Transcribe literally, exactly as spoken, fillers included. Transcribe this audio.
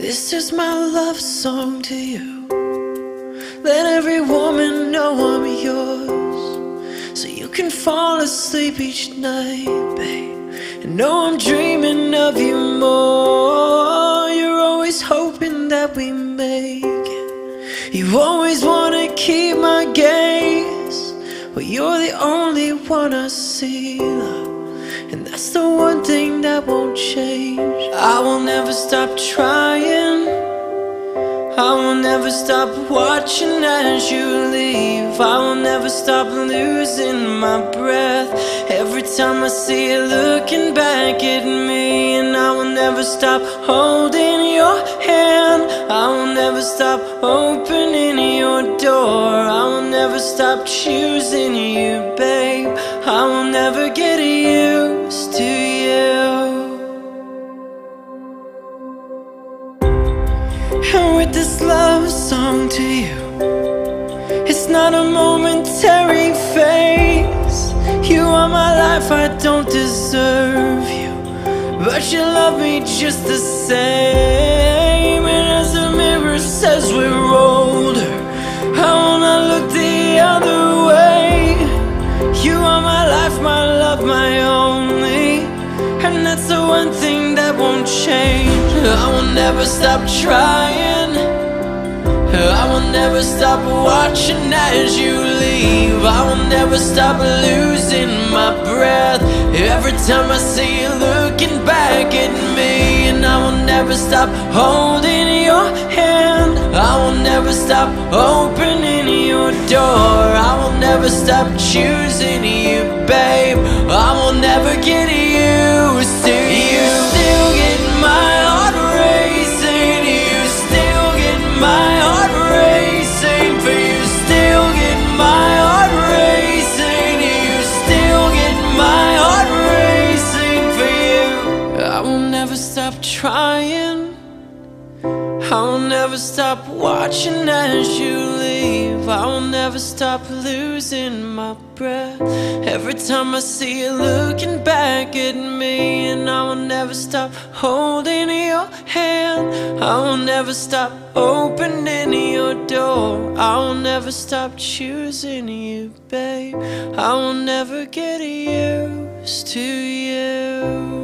This is my love song to you. Let every woman know I'm yours, so you can fall asleep each night, babe, and know I'm dreaming of you more. You're always hoping that we make it. You always wanna keep my gaze. Well, you're the only one I see, love, and that's the one thing that won't change. I will never stop trying. I will never stop watching as you leave. I will never stop losing my breath every time I see you looking back at me. And I will never stop holding your hand. I will never stop opening your door. I will never stop choosing you, babe. I will never get used to you. And with this love song to you, it's not a momentary phase. You are my life, I don't deserve you, but you love me just the same. And as the mirror says we're older, I wanna look the other way. You are my life, my love, my only, and that's the one thing that won't change. I will never stop trying. I will never stop watching as you leave. I will never stop losing my breath every time I see you looking back at me. And I will never stop holding your hand. I will never stop opening your door. I will never stop choosing you, babe. I will never get used to you. Still get my heart racing. You still get my heart racing. For you still get my heart racing. You still get my heart racing for you. I will never stop trying. I will never stop watching as you leave. I will never stop losing my breath every time I see you looking back at me. And I will never stop holding your hand. I will never stop opening your door. I will never stop choosing you, babe. I will never get used to you.